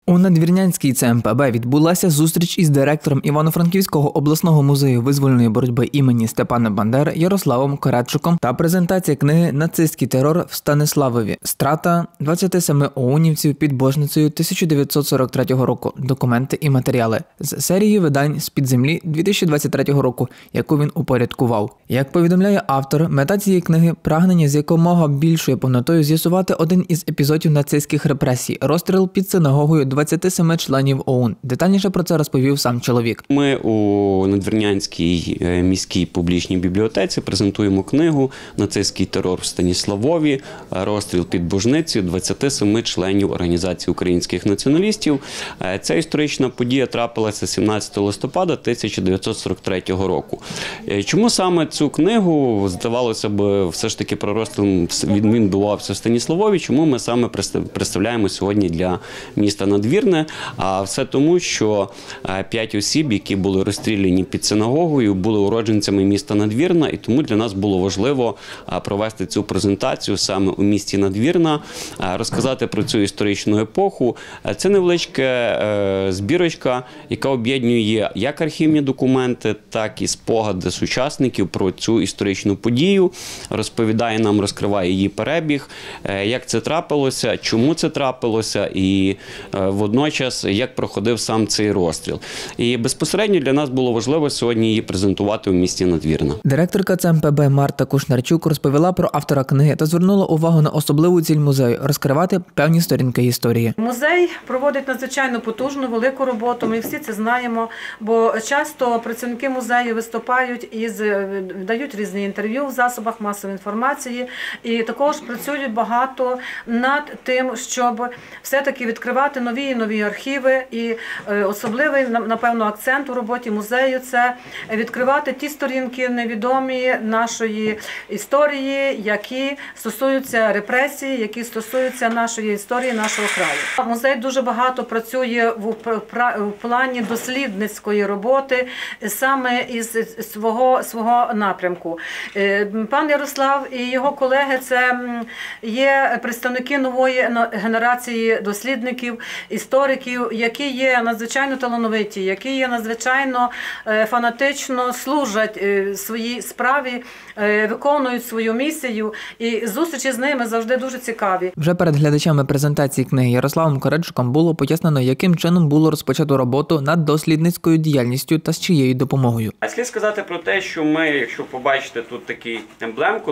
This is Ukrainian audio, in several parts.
У Надвірнянській ЦМПБ відбулася зустріч із директором Івано-Франківського обласного музею визвольної боротьби імені Степана Бандери Ярославом Коредчуком та презентація книги «Нацистський терор в Станиславові. Страта 27 оунівців під Божницею 1943 року. Документи і матеріали» з серії видань «З-під землі» 2023 року, яку він упорядкував. Як повідомляє автор, мета цієї книги – прагнення з якомога більшою повнотою з'ясувати один із епізодів нацистських репресій – розстріл під синагогою 27 членів ОУН. Детальніше про це розповів сам чоловік. Ми у Надвірнянській міській публічній бібліотеці презентуємо книгу «Нацистський терор в Станіславові. Розстріл під Божницею 27 членів Організації українських націоналістів». Ця історична подія трапилася 17 листопада 1943 року. Чому саме цю книгу, здавалося б, все ж таки про розстріл він відбувався в Станіславові, чому ми саме представляємо сьогодні для міста Надвірна? А все тому, що 5 осіб, які були розстріляні під синагогою, були уродженцями міста Надвірна, і тому для нас було важливо провести цю презентацію саме у місті Надвірна, розказати про цю історичну епоху. Це невеличка збірочка, яка об'єднує як архівні документи, так і спогади сучасників про цю історичну подію, розповідає нам, розкриває її перебіг, як це трапилося, чому це трапилося і водночас, як проходив сам цей розстріл. І безпосередньо для нас було важливо сьогодні її презентувати у місті Надвірна. Директорка ЦМПБ Марта Кушнарчук розповіла про автора книги та звернула увагу на особливу ціль музею – розкривати певні сторінки історії. Музей проводить надзвичайно потужну, велику роботу, ми всі це знаємо, бо часто працівники музею виступають і дають різні інтерв'ю в засобах масової інформації, і також працюють багато над тим, щоб все-таки відкривати нові архіви, і особливий, напевно, акцент у роботі музею – це відкривати ті сторінки невідомі нашої історії, які стосуються репресій, які стосуються нашої історії, нашого краю. Музей дуже багато працює в плані дослідницької роботи саме із свого напрямку. Пан Ярослав і його колеги – це є представники нової генерації дослідників, істориків, які є надзвичайно талановиті, які є надзвичайно фанатично служать своїй справі, виконують свою місію, і зустрічі з ними завжди дуже цікаві. Вже перед глядачами презентації книги Ярославом Коредчуком було пояснено, яким чином було розпочато роботу над дослідницькою діяльністю та з чиєю допомогою. Слід сказати про те, що ми, якщо побачите тут таку емблемку,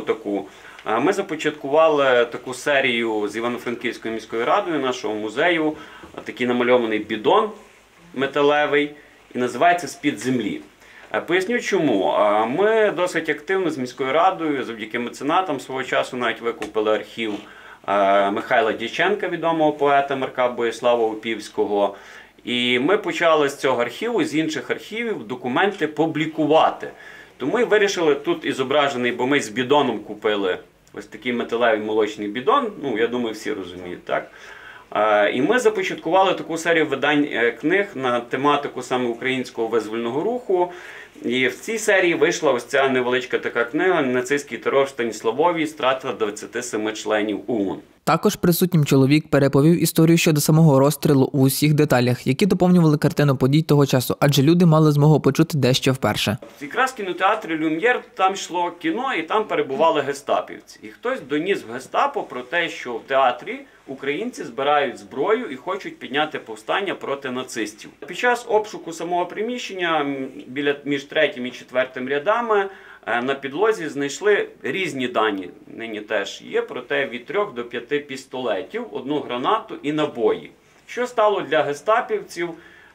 ми започаткували таку серію з Івано-Франківською міською радою, нашого музею, такий намальований бідон металевий, і називається «З-під землі». Поясню чому. Ми досить активно з міською радою, завдяки меценатам свого часу навіть викупили архів Михайла Дяченка, відомого поета Марка Боїслава Опівського. І ми почали з цього архіву, з інших архівів документи публікувати. Тому і вирішили, тут і зображений, бо ми з бідоном купили ось такий металевий молочний бідон, ну, я думаю, всі розуміють, так? І ми започаткували таку серію видань книг на тематику саме українського визвольного руху. І в цій серії вийшла ось ця невеличка така книга «Нацистський терор в Станіславові. Страта 27 членів ОУН». Також присутнім чоловік переповів історію щодо самого розстрілу у усіх деталях, які доповнювали картину подій того часу, адже люди мали змогу почути дещо вперше. Якраз в кінотеатрі «Люм'єр» там йшло кіно, і там перебували гестапівці. І хтось доніс в гестапо про те, що в театрі українці збирають зброю і хочуть підняти повстання проти нацистів. Під час обшуку самого приміщення між 3-м і 4-м рядами на підлозі знайшли різні дані, нині теж є, проте від 3 до 5 пістолетів, 1 гранату і набої. Що стало для гестапівців,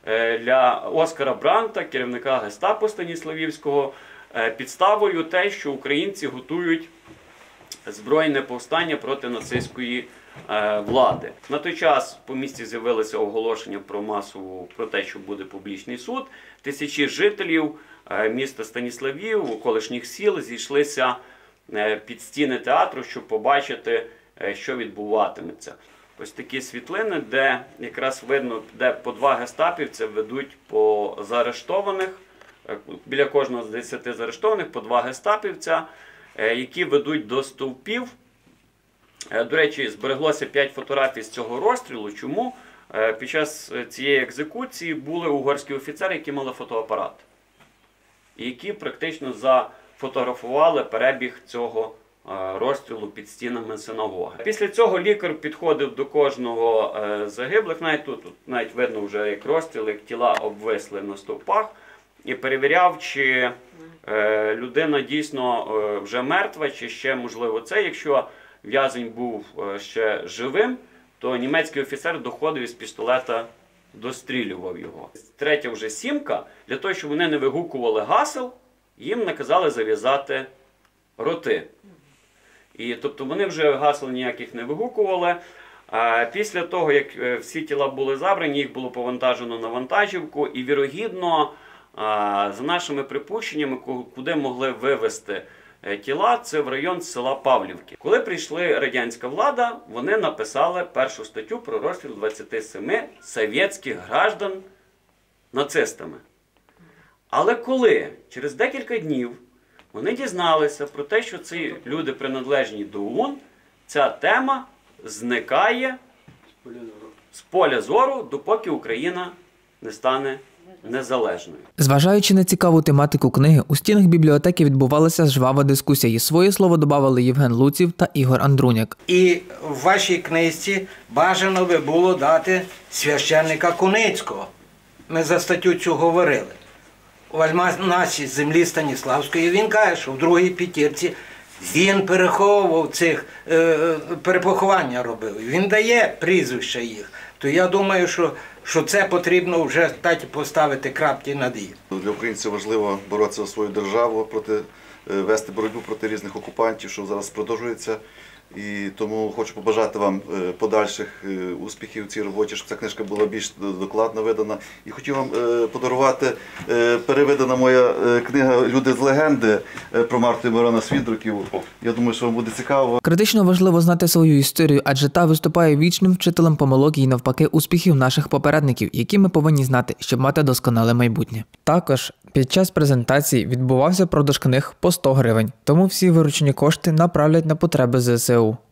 для Оскара Бранта, керівника гестапо Станіславівського, підставою те, що українці готують збройне повстання проти нацистської влади. На той час по місті з'явилося оголошення про те, що буде публічний суд. Тисячі жителів міста Станіславів, околишніх сіл зійшлися під стіни театру, щоб побачити, що відбуватиметься. Ось такі світлини, де якраз видно, де по 2 гестапівця ведуть по заарештованих, біля кожного з 10 заарештованих по 2 гестапівця, які ведуть до стовпів. До речі, збереглося 5 фотографій з цього розстрілу. Чому? під час цієї екзекуції були угорські офіцери, які мали фотоапарат. І які практично зафотографували перебіг цього розстрілу під стінами синагоги. Після цього лікар підходив до кожного загиблих, навіть тут навіть видно вже як розстріл, як тіла обвисли на стовпах, і перевіряв, чи людина дійсно вже мертва, чи ще можливо це. Якщо в'язень був ще живим, то німецький офіцер доходив із пістолета, дострілював його. Третя вже сімка, для того, щоб вони не вигукували гасел, їм наказали зав'язати роти. І, тобто вони вже гасел ніяких не вигукували. Після того, як всі тіла були забрані, їх було повантажено на вантажівку, і вірогідно, за нашими припущеннями, куди могли вивезти тіла, це в район села Павлівки. Коли прийшла радянська влада, вони написали першу статтю про розстріл 27 совєтських граждан нацистами. Але коли через декілька днів вони дізналися про те, що ці люди приналежні до ОУН, ця тема зникає з поля зору, допоки Україна не стане незалежною. Зважаючи на цікаву тематику книги, у стінах бібліотеки відбувалася жвава дискусія. І своє слово додавали Євген Луців та Ігор Андруняк. І в вашій книжці бажано би було дати священника Куницького. Ми за статтю цю говорили. У альманасі землі Станіславської він каже, що в другій п'ятірці він переховував цих, перепоховання робив. Він дає прізвища їх. То я думаю, що це потрібно вже поставити крапки над «і». Для українців важливо боротися за свою державу, вести боротьбу проти різних окупантів, що зараз продовжується. І тому хочу побажати вам подальших успіхів у цій роботі, щоб ця книжка була більш докладно видана. І хотів вам подарувати перевидана моя книга «Люди з легенди» про Марту і Мирона Свідруків. Я думаю, що вам буде цікаво. Критично важливо знати свою історію, адже та виступає вічним вчителем помилок і навпаки успіхів наших попередників, які ми повинні знати, щоб мати досконале майбутнє. Також під час презентації відбувався продаж книг по 100 гривень, тому всі виручені кошти направлять на потреби ЗСУ.